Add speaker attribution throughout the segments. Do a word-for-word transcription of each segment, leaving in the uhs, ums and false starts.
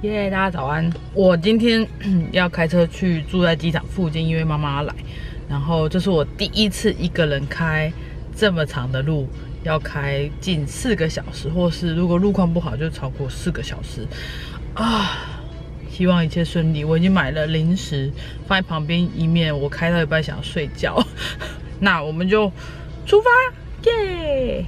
Speaker 1: 耶， yeah, 大家早安！我今天要开车去住在机场附近，因为妈妈要来。然后这是我第一次一个人开这么长的路，要开近四个小时，或是如果路况不好就超过四个小时啊！希望一切顺利。我已经买了零食放在旁边，以免我开到一半想要睡觉。那我们就出发，耶！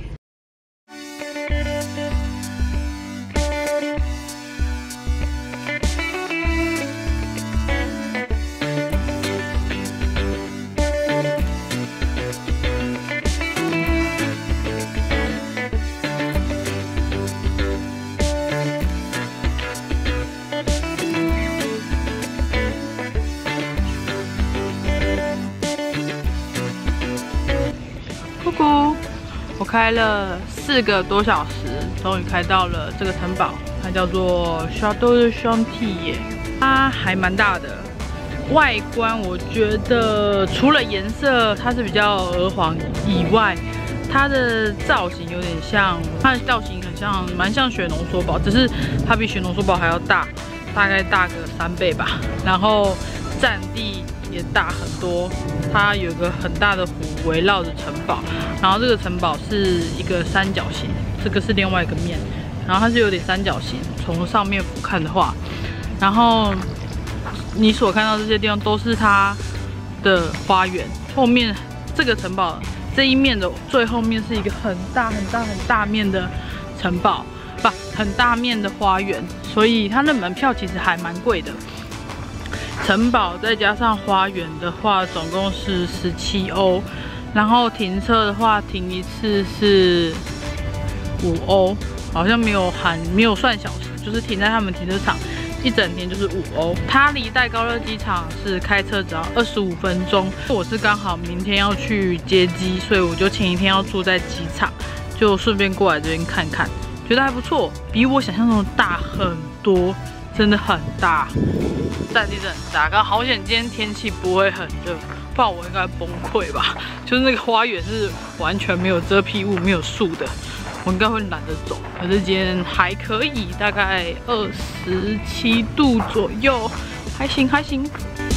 Speaker 1: 我开了四个多小时，终于开到了这个城堡，它叫做 Château de Chantilly， 它还蛮大的。外观我觉得除了颜色它是比较鹅黄以外，它的造型有点像，它的造型很像，蛮像雪浓缩堡，只是它比雪浓缩堡还要大，大概大个三倍吧。然后占地也大很多，它有一个很大的湖围绕着城堡，然后这个城堡是一个三角形，这个是另外一个面，然后它是有点三角形，从上面俯瞰的话，然后你所看到这些地方都是它的花园，后面这个城堡这一面的最后面是一个很大很大很大面的城堡，不，很大面的花园，所以它的门票其实还蛮贵的。 城堡再加上花园的话，总共是十七欧，然后停车的话，停一次是五欧，好像没有含没有算小时，就是停在他们停车场一整天就是五欧。它离戴高乐机场是开车只要二十五分钟。我是刚好明天要去接机，所以我就前一天要住在机场，就顺便过来这边看看，觉得还不错，比我想象中的大很多。 真的很大，占地真的很大。刚好险今天天气不会很热，不然我应该崩溃吧。就是那个花园是完全没有遮蔽物、没有树的，我应该会懒得走。可是今天还可以，大概二十七度左右，还行还行。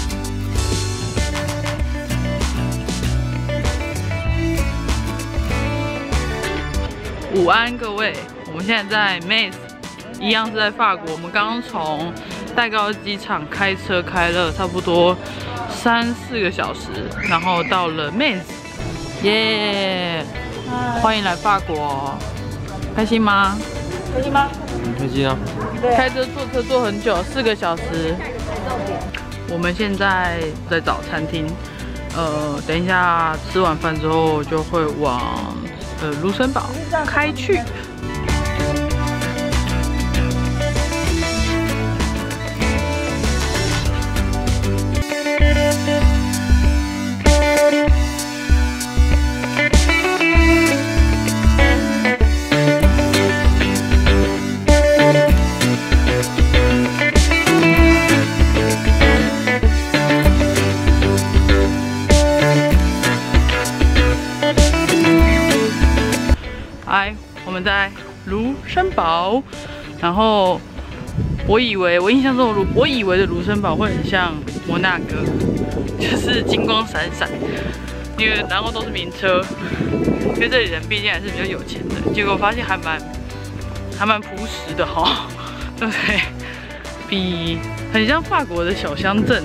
Speaker 1: 午安各位，我们现在在 Metz。 一样是在法国，我们刚刚从戴高机场开车开了差不多三四个小时，然后到了 Metz， 耶！欢迎来法国，开心吗？开心吗？
Speaker 2: 很开心啊！
Speaker 1: 开车坐车坐很久，四个小时。我们现在在找餐厅，呃，等一下吃完饭之后就会往呃卢森堡开去。 来，我们在卢森堡，然后我以为我印象中的卢，我以为的卢森堡会很像摩纳哥，就是金光闪闪，因为然后都是名车，因为这里人毕竟还是比较有钱的。结果发现还蛮还蛮朴实的哈、哦，对不对？比很像法国的小乡镇。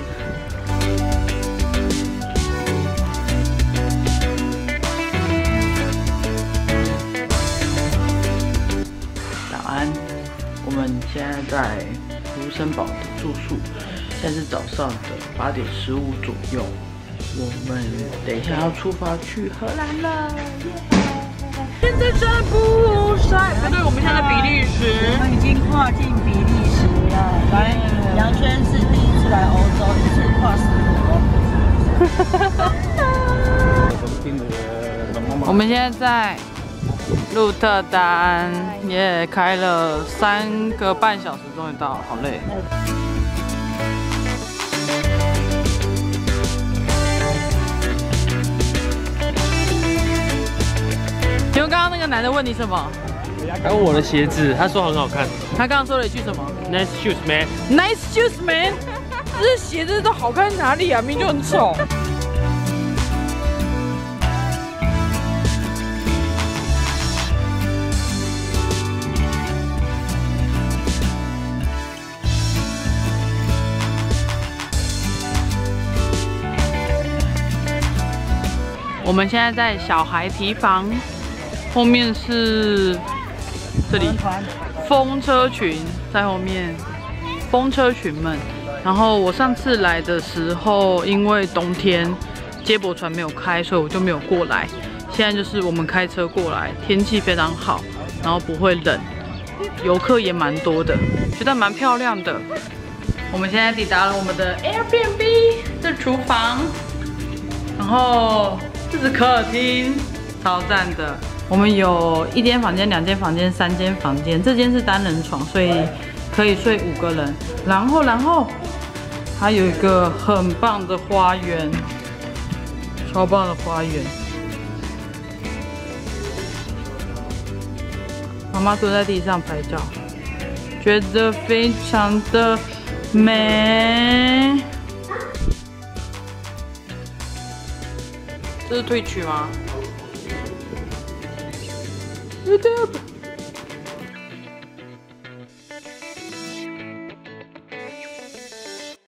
Speaker 1: 我们现在在卢森堡的住宿，现在是早上的八点十五左右。我们等一下要出发去荷兰了。现在在布塞，不对，我们现在在比利时。
Speaker 3: 我们已经跨境比利时了。来，杨轩是第一次来欧洲，一次跨十国。
Speaker 1: 我们现在在。 鹿特丹也、yeah, 开了三个半小时，终于到了，好累。你们刚刚那个男的问你什么？
Speaker 2: 还有我的鞋子，他说很好看。
Speaker 1: 他刚刚说了一句什么？
Speaker 2: Nice shoes, man.
Speaker 1: Nice shoes, man. 这鞋子都好看哪里啊？明明就很丑。我们现在在小孩提防，后面是这里风车群在后面，风车群们。然后我上次来的时候，因为冬天接驳船没有开，所以我就没有过来。现在就是我们开车过来，天气非常好，然后不会冷，游客也蛮多的，觉得蛮漂亮的。我们现在抵达了我们的 Airbnb 的厨房，然后。这是客厅，超赞的。我们有一间房间、两间房间、三间房间。这间是单人床，所以可以睡五个人。然后，然后还有一个很棒的花园，超棒的花园。妈妈坐在地上拍照，觉得非常的美。这是退曲吗？